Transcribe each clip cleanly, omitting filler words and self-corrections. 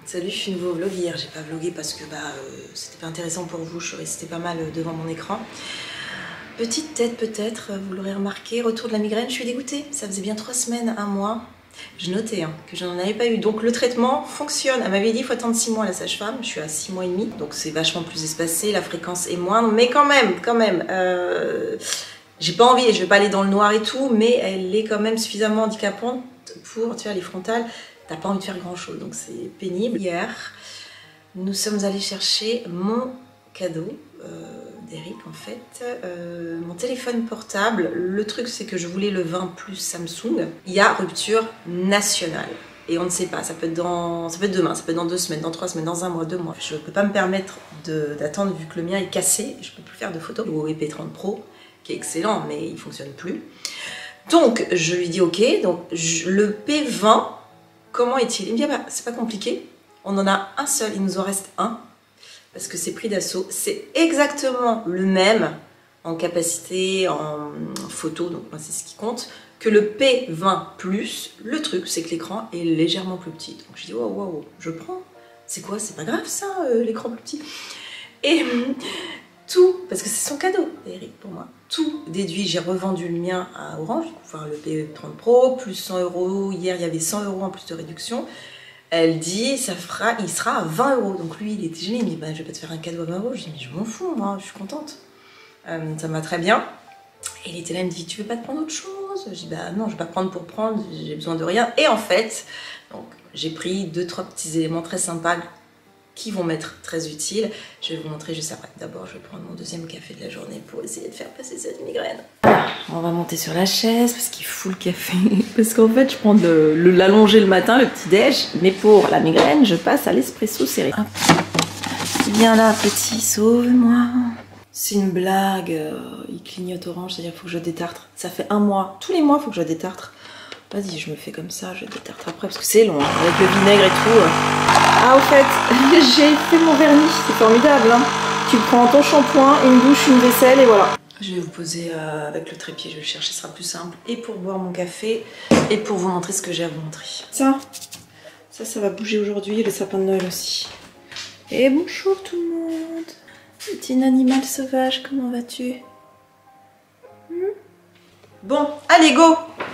Salut, je suis nouveau vlog. Hier, j'ai pas vlogué parce que c'était pas intéressant pour vous. Je restais pas mal devant mon écran. Petite tête peut-être, vous l'aurez remarqué. Retour de la migraine, je suis dégoûtée. Ça faisait bien 3 semaines, 1 mois. Je notais que je n'en avais pas eu. Donc le traitement fonctionne. Elle m'avait dit qu'il faut attendre 6 mois à la sage-femme. Je suis à 6 mois et demi. Donc c'est vachement plus espacé. La fréquence est moindre. Mais quand même. J'ai pas envie et je vais pas aller dans le noir et tout. Mais elle est quand même suffisamment handicapante pour, tu vois, les frontales. T'as pas envie de faire grand chose, donc c'est pénible. Hier, nous sommes allés chercher mon cadeau d'Eric en fait, mon téléphone portable. Le truc c'est que je voulais le 20 plus Samsung. Il y a rupture nationale et on ne sait pas, ça peut être demain, ça peut être dans 2 semaines, dans 3 semaines, dans 1 mois, 2 mois. Je ne peux pas me permettre d'attendre vu que le mien est cassé, je ne peux plus faire de photos. Le Huawei P30 Pro qui est excellent mais il ne fonctionne plus. Donc je lui dis ok, donc le P20, comment est-il? Il me dit, ah bah, c'est pas compliqué, on en a un seul, il nous en reste un, parce que c'est pris d'assaut. C'est exactement le même en capacité, en photo, donc moi c'est ce qui compte, que le P20 Plus. Le truc, c'est que l'écran est légèrement plus petit. Donc je dis, waouh, je prends. C'est quoi? C'est pas grave ça, l'écran plus petit. Et tout, parce que c'est son cadeau, Eric, pour moi. Tout déduit, j'ai revendu le mien à Orange, enfin le P30 Pro, plus 100 €. Hier, il y avait 100 € en plus de réduction. Elle dit, il sera à 20 €. Donc lui, il était gêné, il me dit, bah, je vais pas te faire un cadeau à 20 €. Je dis, mais je m'en fous, moi, je suis contente. Ça me va très bien. Et il était là, il me dit, tu veux pas te prendre autre chose? Je dis, bah non, je vais pas prendre pour prendre, j'ai besoin de rien. Et en fait, donc j'ai pris 2-3 petits éléments très sympas qui vont m'être très utiles. Je vais vous montrer juste après. D'abord, je vais prendre mon 2e café de la journée pour essayer de faire passer cette migraine. Voilà, on va monter sur la chaise parce qu'il fout le café. Parce qu'en fait, je prends l'allongé le matin, le petit-déj. Mais pour la migraine, je passe à l'espresso serré. Viens là, petit, sauve-moi. C'est une blague. Il clignote orange, c'est-à-dire qu'il faut que je détartre. Ça fait 1 mois. Tous les mois, il faut que je détartre. Vas-y, je me fais comme ça, je détartre après parce que c'est long, hein, avec le vinaigre et tout. Ah, au fait, j'ai fait mon vernis, c'est formidable. Hein. Tu prends ton shampoing, une douche, une vaisselle et voilà. Je vais vous poser avec le trépied, je vais le chercher, ce sera plus simple. Et pour boire mon café et pour vous montrer ce que j'ai à vous montrer. Ça va bouger aujourd'hui, le sapin de Noël aussi. Et bonjour tout le monde. Petit animal sauvage, comment vas-tu? Bon, allez, go!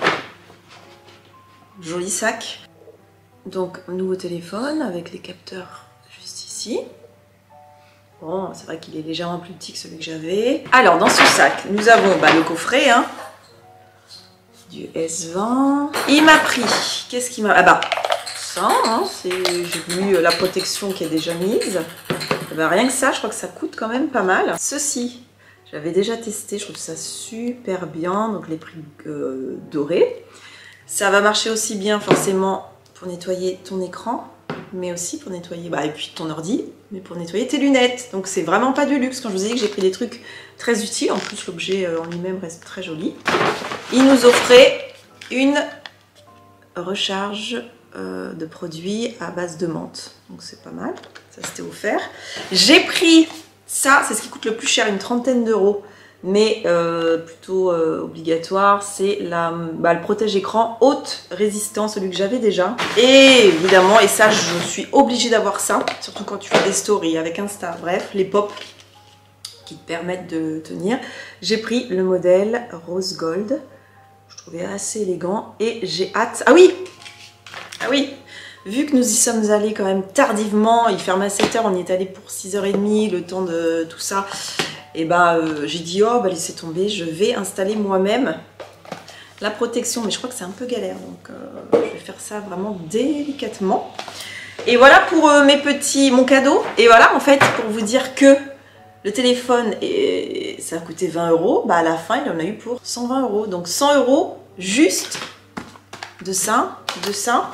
Joli sac. Donc, nouveau téléphone avec les capteurs juste ici. Bon, c'est vrai qu'il est légèrement plus petit que celui que j'avais. Alors, dans ce sac, nous avons le coffret, hein, du S20. Il m'a pris, qu'est-ce qu'il m'a... Ah bah, ça, hein, j'ai vu la protection qui est déjà mise. Et bah, rien que ça, je crois que ça coûte quand même pas mal. Ceci, j'avais déjà testé, je trouve ça super bien. Donc, les prix dorés. Ça va marcher aussi bien forcément pour nettoyer ton écran, mais aussi pour nettoyer, et puis ton ordi, mais pour nettoyer tes lunettes. Donc c'est vraiment pas du luxe. Quand je vous ai dit que j'ai pris des trucs très utiles, en plus l'objet en lui-même reste très joli. Il nous offrait une recharge de produits à base de menthe. Donc c'est pas mal, ça c'était offert. J'ai pris ça, c'est ce qui coûte le plus cher, une 30aine d'euros. Mais plutôt obligatoire, c'est le protège-écran haute résistance, celui que j'avais déjà. Et évidemment, et ça, je suis obligée d'avoir ça, surtout quand tu fais des stories avec Insta, bref, les pop qui te permettent de tenir. J'ai pris le modèle Rose Gold, je trouvais assez élégant et j'ai hâte... Ah oui, vu que nous y sommes allés quand même tardivement, il ferme à 7 h, on y est allé pour 6 h 30, le temps de tout ça... Et j'ai dit, laissez tomber, je vais installer moi-même la protection. Mais je crois que c'est un peu galère, donc je vais faire ça vraiment délicatement. Et voilà pour mon cadeau. Et voilà, en fait, pour vous dire que le téléphone, ça a coûté 20 €. À la fin, il en a eu pour 120 €. Donc 100 € juste de ça, ça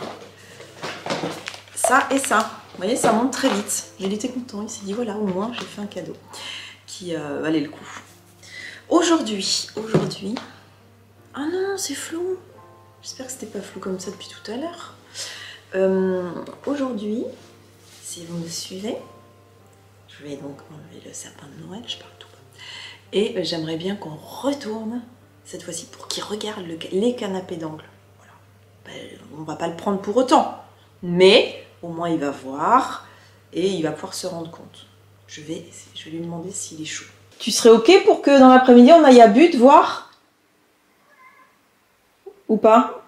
et ça. Vous voyez, ça monte très vite. Il était content, il s'est dit, voilà, au moins, j'ai fait un cadeau qui valait le coup. Aujourd'hui... Ah non, c'est flou. J'espère que c'était pas flou comme ça depuis tout à l'heure. Aujourd'hui, si vous me suivez, je vais donc enlever le sapin de Noël, je parle tout bas. Et j'aimerais bien qu'on retourne, cette fois-ci, pour qu'il regarde les canapés d'angle. Voilà. On va pas le prendre pour autant, mais Au moins il va voir et il va pouvoir se rendre compte. Je vais lui demander s'il est chaud. Tu serais ok pour que dans l'après-midi on aille à But voir? Ou pas?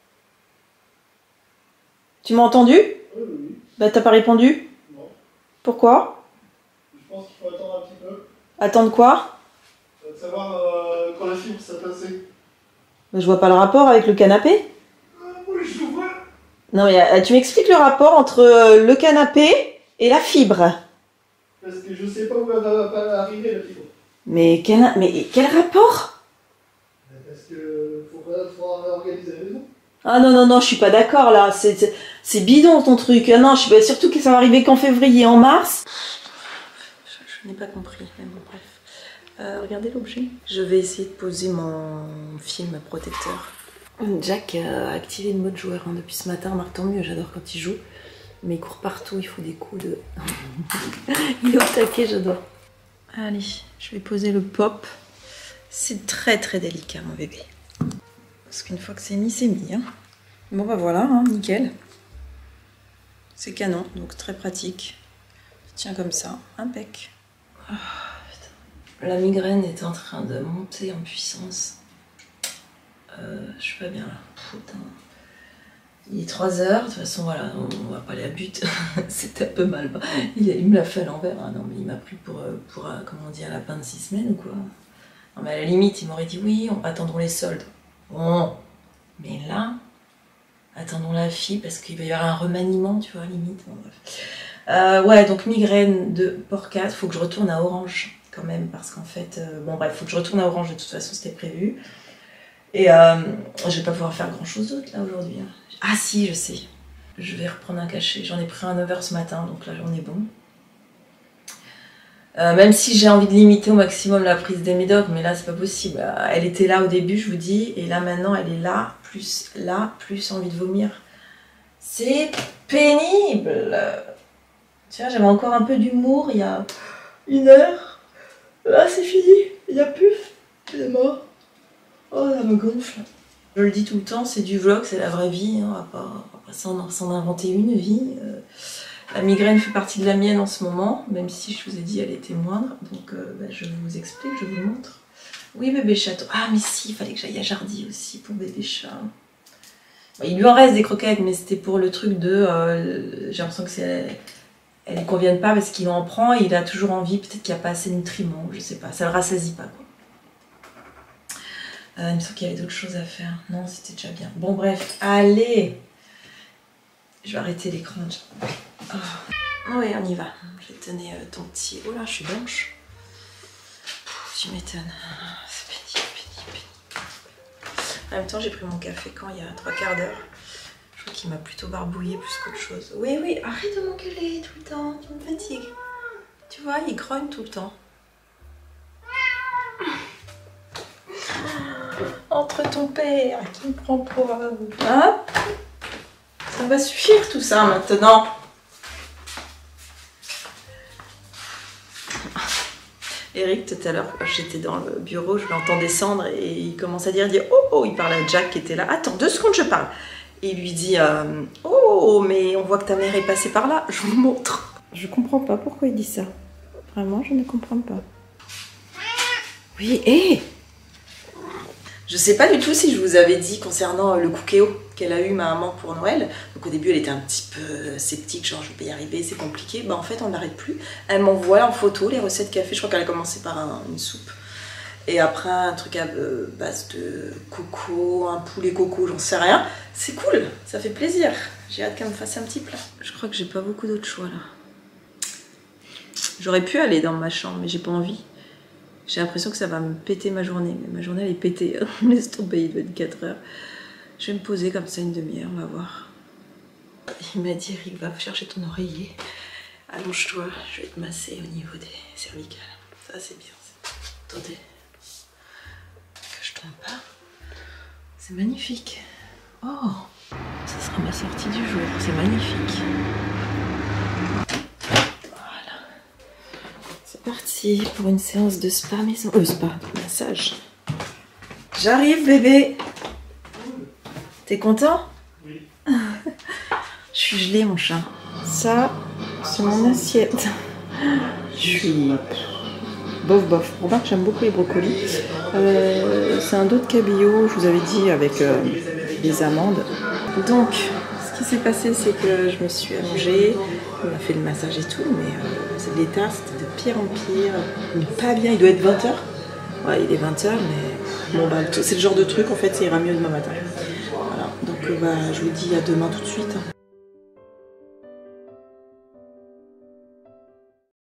Tu m'as entendu? Oui. Bah t'as pas répondu? Non. Pourquoi? Je pense qu'il faut attendre un petit peu. Attendre quoi? De savoir quand la fibre s'est passée. Bah, je vois pas le rapport avec le canapé. Oui, je vois. Non mais tu m'expliques le rapport entre le canapé et la fibre. Parce que je sais pas où elle va arriver la fibre. Mais quel rapport? Parce que faudra organiser la maison. Ah non, je suis pas d'accord là, c'est bidon ton truc. Ah non, je suis pas... surtout que ça va arriver qu'en février, en mars. Je n'ai pas compris, mais bon, bref. Regardez l'objet. Je vais essayer de poser mon film protecteur. Jack a activé le mode joueur hein, depuis ce matin, remarque tant mieux, j'adore quand il joue. Mais il court partout, il faut des coups de... il est au taquet, j'adore. Allez, je vais poser le pop. C'est très très délicat mon bébé. Parce qu'une fois que c'est mis, c'est mis. Hein. Bon bah voilà, hein, nickel. C'est canon, donc très pratique. Tiens comme ça, impec. Oh, la migraine est en train de monter en puissance. Je suis pas bien là. Putain. Il est 3 h, de toute façon voilà, on va pas aller à But. C'était un peu mal. Il me l'a fait à l'envers. Ah non mais il m'a pris pour comment on dit, un lapin de 6 semaines ou quoi. Non mais à la limite, il m'aurait dit oui, attendons les soldes. Bon, mais là, attendons la fille parce qu'il va y avoir un remaniement, tu vois, limite. Bon, bref. Ouais, donc migraine de Porcat, faut que je retourne à Orange quand même parce qu'en fait, bon bref, faut que je retourne à Orange de toute façon, c'était prévu. Et je vais pas pouvoir faire grand chose d'autre là aujourd'hui. Hein. Ah si, je sais. Je vais reprendre un cachet. J'en ai pris un 9 h ce matin, donc là on est bon. Même si j'ai envie de limiter au maximum la prise d'Emidoc, mais là c'est pas possible. Elle était là au début, je vous dis, et là maintenant elle est là, plus envie de vomir. C'est pénible. Tiens, j'avais encore un peu d'humour il y a 1 heure. Là c'est fini, il n'y a plus. C'est mort. Oh, ça me gonfle. Je le dis tout le temps, c'est du vlog, c'est la vraie vie. Hein. On va pas s'en inventer une vie. La migraine fait partie de la mienne en ce moment, même si je vous ai dit elle était moindre. Donc bah, je vous explique, je vous montre. Oui, bébé chat. Ah, mais si, il fallait que j'aille à Jardy aussi pour bébé chat. Bah, il lui en reste des croquettes, mais c'était pour le truc de... j'ai l'impression que elles ne conviennent pas parce qu'il en prend et il a toujours envie. Peut-être qu'il n'y a pas assez de nutriments, je sais pas. Ça le rassasie pas, quoi. Il me semble qu'il y avait d'autres choses à faire. Non, c'était déjà bien. Bon, bref, allez. Je vais arrêter l'écran. Oh. Oui, on y va. Je vais tenir ton petit... Oh là, je suis blanche. Tu m'étonnes. C'est pénible. En même temps, j'ai pris mon café quand il y a 3/4 d'heure. Je crois qu'il m'a plutôt barbouillé plus qu'autre chose. Oui, arrête de m'engueuler tout le temps. Tu me fatigues. Tu vois, il grogne tout le temps. Entre ton père qui me prend pour... Hein? Ça va suffire tout ça maintenant. Eric, tout à l'heure, quand j'étais dans le bureau, je l'entends descendre et il commence à dire oh, il parle à Jack qui était là. Attends, 2 secondes, je parle. Et il lui dit oh, mais on voit que ta mère est passée par là. Je vous montre. Je comprends pas pourquoi il dit ça. Vraiment, je ne comprends pas. Oui, hé! Je sais pas du tout si je vous avais dit concernant le cookéo qu'elle a eu ma maman pour Noël. Donc au début elle était un petit peu sceptique, genre je vais pas y arriver, c'est compliqué. Bah en fait on n'arrête plus. Elle m'envoie en photo les recettes qu'elle fait. Je crois qu'elle a commencé par une soupe. Et après un truc à base de coco, un poulet coco, j'en sais rien. C'est cool, ça fait plaisir. J'ai hâte qu'elle me fasse un petit plat. Je crois que j'ai pas beaucoup d'autres choix là. J'aurais pu aller dans ma chambre mais j'ai pas envie. J'ai l'impression que ça va me péter ma journée. Mais ma journée elle est pétée. Laisse tomber, il doit être 4 h. Je vais me poser comme ça 1/2 heure, on va voir. Il m'a dit Eric, va chercher ton oreiller. Allonge-toi, je vais te masser au niveau des cervicales. Ça c'est bien. Attendez. Que je tombe pas. C'est magnifique. Oh, ça sera ma sortie du jour. C'est magnifique. Parti pour une séance de spa maison. Spa, massage. J'arrive bébé. T'es content? Oui. Je suis gelée mon chat. Ça, c'est mon assiette. Je suis bof bof. Remarque, j'aime beaucoup les brocolis. C'est un dos de cabillaud, je vous avais dit, avec des amandes. Donc, ce qui s'est passé, c'est que je me suis allongée, on a fait le massage et tout, mais l'état, c'était de pire en pire. Mais pas bien, il doit être 20h. Ouais, il est 20h, mais bon, bah, c'est le genre de truc, en fait, ça ira mieux demain matin. Voilà, donc je vous dis à demain tout de suite.